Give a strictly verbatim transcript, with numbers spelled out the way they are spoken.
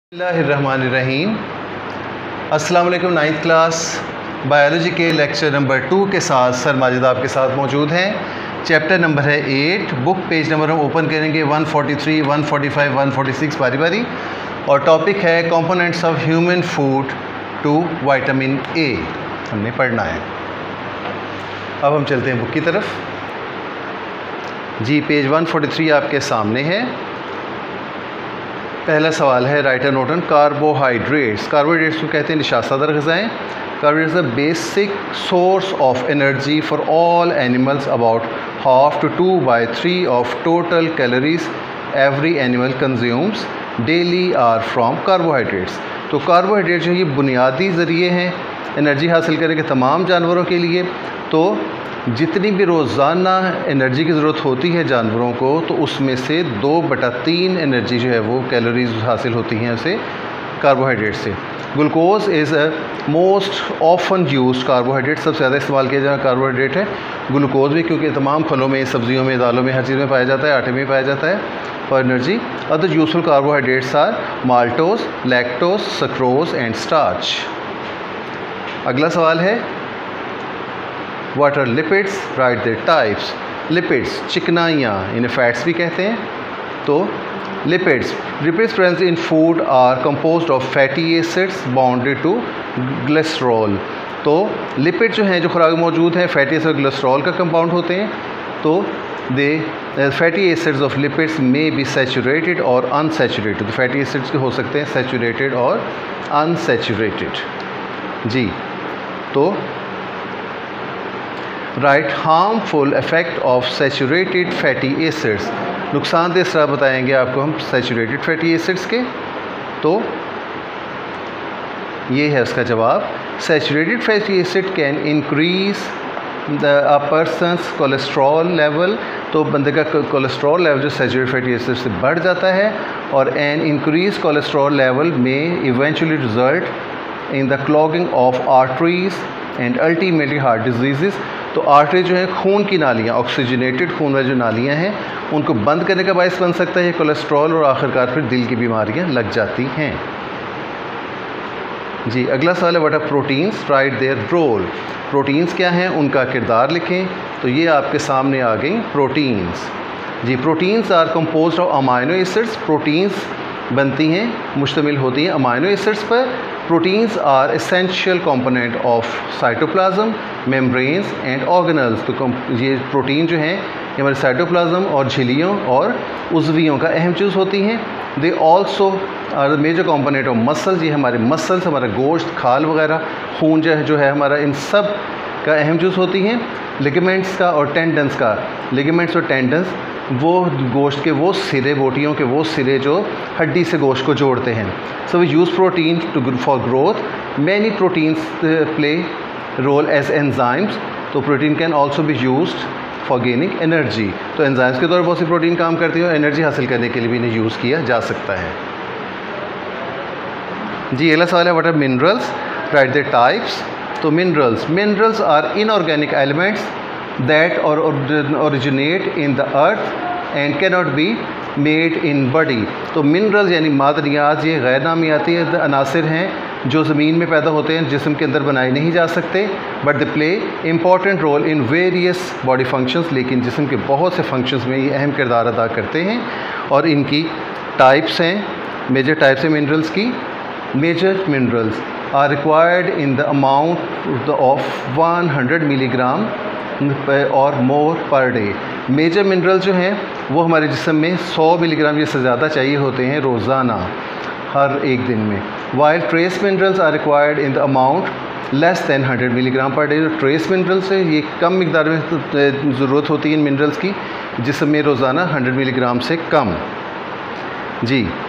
बिस्मिल्लाहिर्रहमानिर्रहीम। अस्सलाम वालेकुम। नाइन्थ क्लास बायोलॉजी के लेक्चर नंबर टू के साथ सर माजिद आपके साथ मौजूद हैं। चैप्टर नंबर है एट। बुक पेज नंबर हम ओपन करेंगे one forty three, one forty five, one forty six बारी बारी। और टॉपिक है components of human food to vitamin A, हमने पढ़ना है। अब हम चलते हैं बुक की तरफ। जी, पेज वन फोर्टी थ्री आपके सामने है। पहला सवाल है, write a note on carbohydrates. Carbohydrates को कहते हैं निशासादार ग़िज़ाएँ। Carbohydrates a basic source of energy for all animals. About half to two by three of total calories every animal consumes daily are from carbohydrates. तो carbohydrate जो ये बुनियादी ज़रिए हैं एनर्जी हासिल करने के तमाम जानवरों के लिए। तो जितनी भी रोज़ाना एनर्जी की ज़रूरत होती है जानवरों को, तो उसमें से दो बटा तीन एनर्जी जो है वो कैलोरीज हासिल होती हैं उसे कार्बोहाइड्रेट से। Glucose is a most often use carbohydrate, सबसे ज़्यादा इस्तेमाल किया जाना कार्बोहाइड्रेट है ग्लूकोज भी, क्योंकि तमाम फलों में, सब्जियों में, दालों में, हर चीज़ में पाया जाता है, आटे में पाया जाता है for energy. Other useful carbohydrates are maltose, lactose, sucrose and starch. अगला सवाल है, What are lipids? Write their types. Lipids चिकनाइयाँ, इन्हें फैट्स भी कहते हैं। तो lipids lipids present in food are composed of fatty acids bonded to glycerol। तो lipid जो हैं जो खुराक में मौजूद हैं फैटी एसिड और ग्लिसरॉल का कंपाउंड होते हैं। तो they fatty acids of lipids may be saturated और अनसैचुरेटेड। तो फैटी एसिड्स के हो सकते हैं सैचुरेटेड और अनसैचुरेटेड। जी, तो write harmful effect of saturated fatty acids. नुकसानदेह असर बताएंगे आपको हम सैचुरेटेड फैटी एसिड्स के। तो ये है उसका जवाब। Saturated fatty acid can increase the a person's cholesterol level. तो बंदे का कोलेस्ट्रॉल लेवल जो सैचुरेटेड फैटी एसिड से बढ़ जाता है, और an increase cholesterol level may eventually result in the clogging of arteries and ultimately heart disease. तो आर्टरी जो है खून की नालियाँ, ऑक्सीजनेटेड खून वाली जो नालियाँ हैं, उनको बंद करने का बायस बन सकता है कोलेस्ट्रॉल, और आखिरकार फिर दिल की बीमारियाँ लग जाती हैं। जी, अगला सवाल है, what are proteins? Write their role. Proteins क्या हैं, उनका किरदार लिखें। तो ये आपके सामने आ गई प्रोटीन्स। जी, proteins are composed of amino acids. Proteins बनती हैं, मुश्तमिल होती हैं अमाइनो एसिड्स पर। Proteins are essential component of cytoplasm, membranes and organelles. तो ये प्रोटीन जो हैं ये हमारे साइटोप्लाज्म और झिल्लियों और उज़वियों का अहम चीज़ होती हैं। They also are the major component of muscles. ये हमारे मसल्स, हमारा गोश्त, खाल वगैरह, खून जो है जो है हमारा, इन सब का अहम चीज़ होती हैं। लिगामेंट्स का और टेंडन्स का, लिगामेंट्स और टेंडन्स वो गोश्त के वो सिरे, बोटियों के वो सिरे जो हड्डी से गोश्त को जोड़ते हैं। So we use protein to for growth. Many proteins play role as enzymes. तो protein can also be used for gaining energy. तो एंजाइम्स के तौर पर बहुत सी प्रोटीन काम करती है, और एनर्जी हासिल करने के लिए भी इन्हें यूज़ किया जा सकता है। जी, अगला सवाल है, what are minerals? Right the types. तो minerals minerals are inorganic elements that or originate in the earth and cannot be made in body। तो मिनरल्स यानी मादनियात, ये गैर नामियाती अनासर हैं जो ज़मीन में पैदा होते हैं, जिस्म के अंदर बनाए नहीं जा सकते, but they play important role in various body functions. लेकिन जिस्म के बहुत से फंक्शंस में ये अहम किरदार अदा करते हैं। और इनकी टाइप्स हैं, मेजर टाइप्स हैं मिनरल्स की। Major minerals are required in the amount of one hundred milligram और more per day. Major mineral जो हैं वो हमारे जिस्म में सौ मिलीग्राम या से ज़्यादा चाहिए होते हैं रोज़ाना, हर एक दिन में। While trace minerals are required in the amount less than hundred milligram per day. जो ट्रेस मिनरल्स है ये कम मिकदार में ज़रूरत होती है इन मिनरल्स की, जिस्म में रोज़ाना हंड्रेड मिलीग्राम से कम। जी,